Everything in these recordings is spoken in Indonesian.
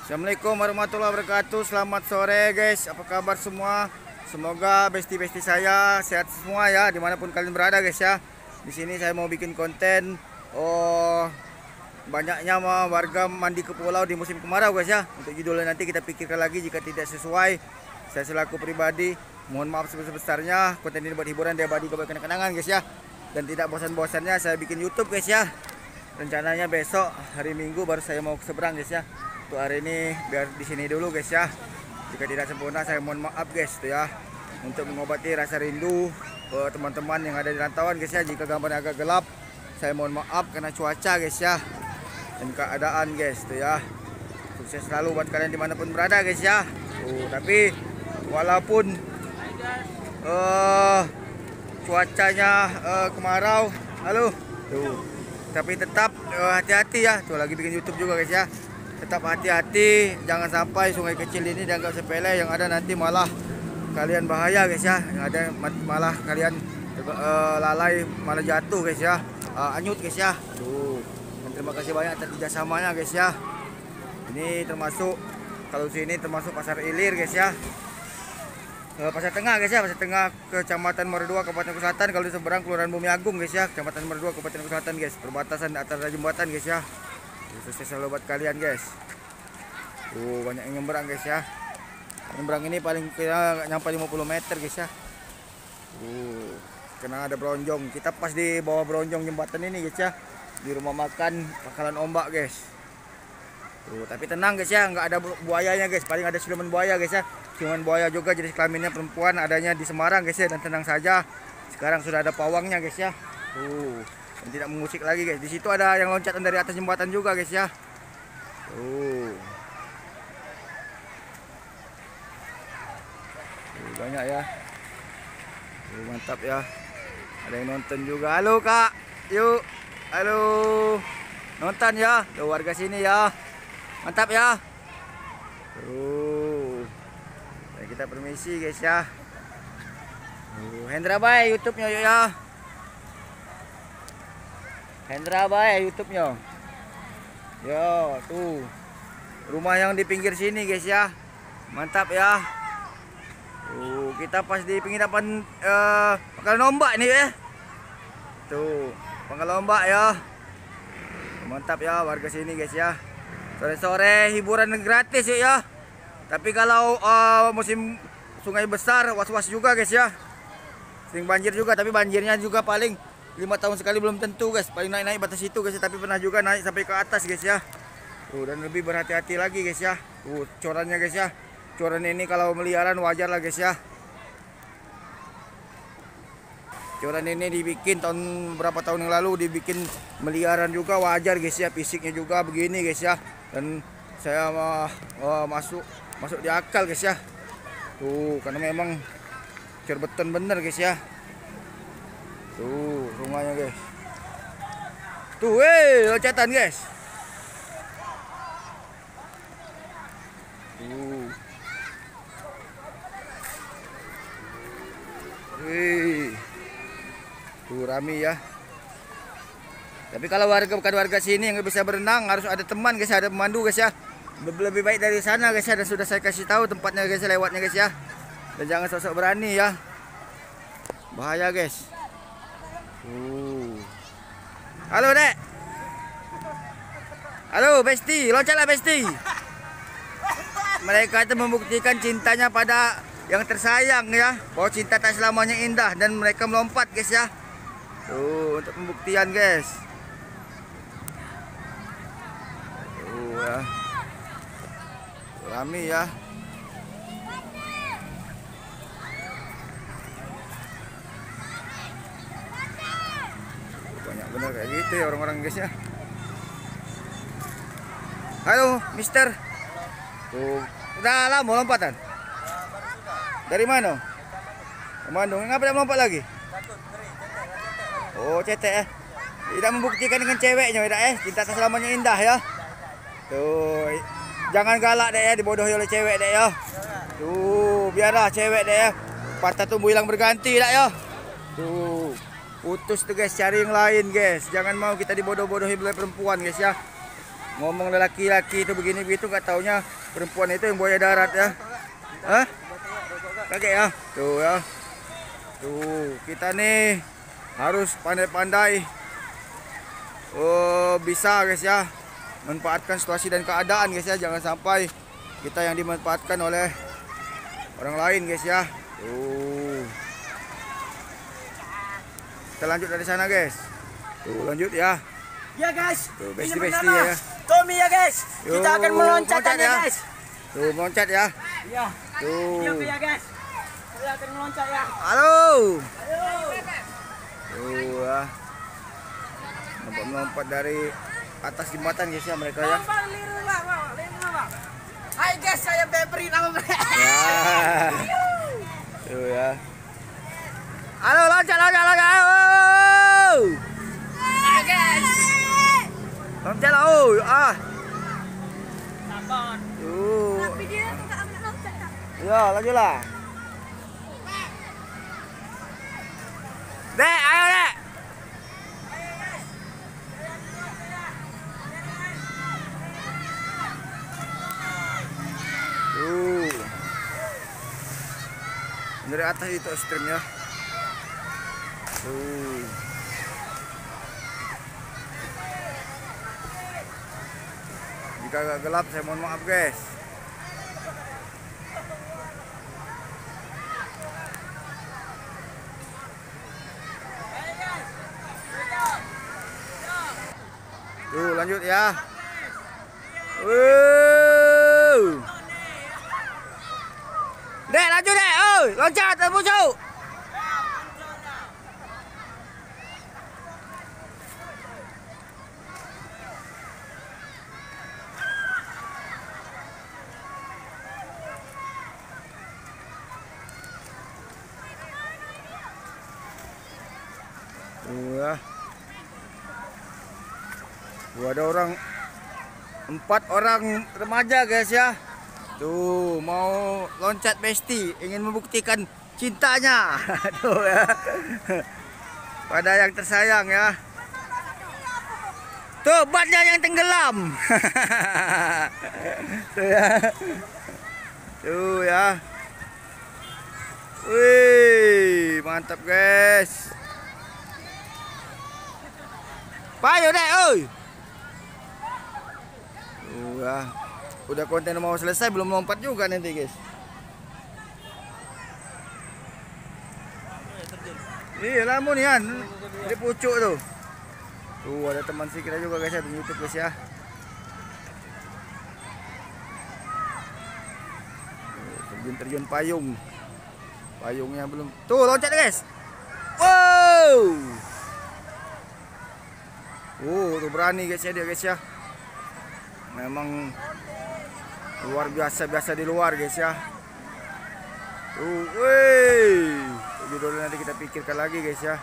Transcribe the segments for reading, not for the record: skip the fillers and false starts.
Assalamualaikum warahmatullahi wabarakatuh. Selamat sore guys. Apa kabar semua? Semoga besti-besti saya sehat semua ya, dimanapun kalian berada guys ya. Di sini saya mau bikin konten. Banyaknya warga mandi ke pulau di musim kemarau guys ya. Untuk judulnya nanti kita pikirkan lagi, jika tidak sesuai, saya selaku pribadi mohon maaf sebesar-besarnya. Konten ini buat hiburan dan abadi kenang-kenangan guys ya. Dan tidak bosan-bosannya saya bikin YouTube guys ya. Rencananya besok hari Minggu baru saya mau ke seberang guys ya. Untuk hari ini biar di sini dulu guys ya. Jika tidak sempurna saya mohon maaf guys tuh ya. Untuk mengobati rasa rindu teman-teman yang ada di rantauan guys ya. Jika gambarnya agak gelap, saya mohon maaf karena cuaca guys ya dan keadaan guys tuh ya. Sukses selalu buat kalian dimanapun berada guys ya. Tapi walaupun cuacanya kemarau, halo tuh, tapi tetap hati-hati ya. Tuh lagi bikin YouTube juga guys ya. Tetap hati-hati, jangan sampai sungai kecil ini dianggap sepele, yang ada nanti malah kalian bahaya guys ya. Yang ada malah kalian lalai, malah jatuh guys ya. Anyut guys ya. Tuh. Dan terima kasih banyak atas kerjasamanya guys ya. Ini termasuk, kalau sini termasuk Pasar Ilir guys ya. Pasar Tengah guys ya, Pasar Tengah Kecamatan Merdua Kabupaten Selatan. Kalau di seberang Kelurahan Bumi Agung guys ya, Kecamatan Merdua Kabupaten Selatan guys, perbatasan atas jembatan guys ya. Sukses selalu buat kalian guys. Banyak yang nyebrang guys ya. Nyebrang ini paling kira nyampe 50 meter guys ya. Karena ada bronjong. Kita pas di bawah bronjong jembatan ini guys ya. Di rumah makan Pangkalan Ombak guys. Tapi tenang guys ya, nggak ada buayanya guys. Paling ada siluman buaya guys ya. Siluman buaya juga jenis kelaminnya perempuan, adanya di Semarang guys ya. Dan tenang saja, sekarang sudah ada pawangnya guys ya. Dan tidak mengusik lagi guys. Di situ ada yang loncatan dari atas jembatan juga guys ya. Banyak ya. Mantap ya. Ada yang nonton juga. Halo kak, yuk. Halo, nonton ya. Tuh warga sini ya. Mantap ya. Kita permisi guys ya. Hendra Bay YouTube-nya yuk ya. Hendra Bay YouTube-nya. Yo, tuh. Rumah yang di pinggir sini guys ya. Mantap ya. Kita pas di penginapan Pangkalan Ombak nih ya. Tuh, Pangkalan Ombak ya. Mantap ya warga sini guys ya. Sore-sore hiburan gratis yuk ya. Tapi kalau musim sungai besar was-was juga guys ya. Sering banjir juga, tapi banjirnya juga paling 5 tahun sekali belum tentu guys. Paling naik-naik batas itu guys, tapi pernah juga naik sampai ke atas guys ya. Dan lebih berhati-hati lagi guys ya. Corannya guys ya. Coran ini kalau meliaran wajar lah guys ya. Coran ini dibikin berapa tahun yang lalu, dibikin meliaran juga wajar guys ya. Fisiknya juga begini guys ya. Dan saya masuk di akal guys ya. Karena memang cerbeton bener guys ya. Tuh rumahnya guys. Tuh loncatan guys. Tuh rame ya. Tapi kalau bukan warga sini yang bisa berenang, harus ada teman guys, ada pemandu guys ya. Lebih baik dari sana guys ya. Dan sudah saya kasih tahu tempatnya guys, lewatnya guys ya. Dan jangan sok-sok berani ya. Bahaya guys. Halo dek. Halo Besti, loncatlah Besti. Mereka itu membuktikan cintanya pada yang tersayang ya. Bahwa cinta tak selamanya indah, dan mereka melompat guys ya. Untuk pembuktian guys. Ya. Rame ya. Banyak bener kayak gitu ya orang-orang guys ya. Halo mister. Udah lama lompatan? Dari mana? Bandung. Ngapa tidak melompat lagi? Cetek ya. Tidak membuktikan dengan ceweknya ya. Cinta tak selamanya indah ya. Tuh, jangan galak deh ya, dibodohi oleh cewek deh ya. Tuh, biarlah cewek deh ya. Patah tumbuh hilang berganti dah ya. Tuh, putus tuh guys, cari yang lain guys. Jangan mau kita dibodoh-bodohi oleh perempuan guys ya. Ngomong lelaki-laki itu begini begitu, nggak taunya perempuan itu yang buaya darat ya. Hah? Kaget ya? Tuh ya. Tuh, kita nih harus pandai-pandai. Oh, bisa guys ya. Manfaatkan situasi dan keadaan guys ya. Jangan sampai kita yang dimanfaatkan oleh orang lain guys ya. Tuh. Kita lanjut dari sana guys. Tuh, lanjut ya. Ya guys. Tuh, Ini besti-besti bernama ya. Tommy ya guys. Kita Yo, akan meloncat meloncat ya ya. guys. Tuh, meloncat ya. Iya. Tuh. Iya ya guys. Kita akan meloncat ya. Halo. Ayo. Tuh ya. Melompat dari atas jembatan guys ya mereka ya. Hai guys, saya Febri nama mereka. Ya. Tuh ya. Halo, loncat. Halo. Hai guys. Loncat lah. Oh, ah. Sabar. Tuh. Tapi dia tuh gak akan loncat. Ya, lanjutlah. Dek, ayo dek. Tuh. Dari atas itu ekstrimnya. Tuh. Jika agak gelap saya mohon maaf guys. Tuh lanjut ya. Dek lanjut dek. Oh, loncat terbujuk. Tuh ya. Ada orang 4 orang remaja guys ya. Tuh mau loncat besti, ingin membuktikan cintanya. Tuh ya. Pada yang tersayang ya. Tuh bannya yang tenggelam. Tuh ya. Tuh ya. Wih, mantap guys. Payo deh, oi. Ya. Udah konten mau selesai belum lompat juga nanti guys. Iya lamun ya, di pucuk tuh. Tuh ada teman sih kita juga guys ya di YouTube guys ya. Terjun payung. Payungnya belum. Tuh loncat guys. Wow. Tuh berani guys ya dia guys ya. Memang luar biasa di luar guys ya. Tuh, wih. Judulnya nanti kita pikirkan lagi guys ya.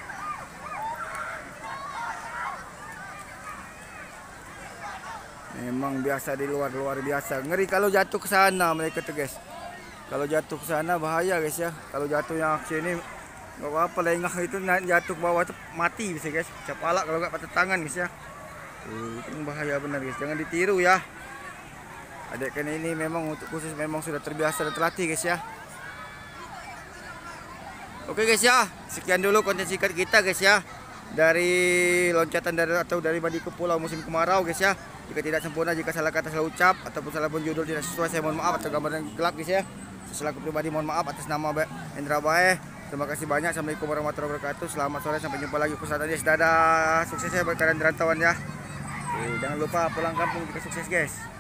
Memang biasa di luar biasa. Ngeri kalau jatuh ke sana mereka tuh guys. Kalau jatuh ke sana bahaya guys ya. Kalau jatuh yang aksi ini nggak apa-apa, lengah itu jatuh ke bawah tuh mati bisa guys. Capalak kalau nggak patah tangan guys ya. Itu bahaya benar guys, jangan ditiru ya. Adik kan ini memang untuk khusus memang sudah terbiasa dan terlatih guys ya. Oke guys ya, sekian dulu konten singkat kita guys ya. Dari loncatan dari Mandi ke Pulau musim kemarau guys ya. Jika tidak sempurna, jika salah kata salah ucap ataupun salah pun judul tidak sesuai, saya mohon maaf, atau gambar yang gelap guys ya. Selaku pribadi mohon maaf atas nama Indra Bae. Terima kasih banyak. Assalamualaikum warahmatullahi wabarakatuh. Selamat sore, sampai jumpa lagi. Pusat Dadah. Sukses ya buat kalian rantauan ya. Jangan lupa pulang kampung jika sukses guys.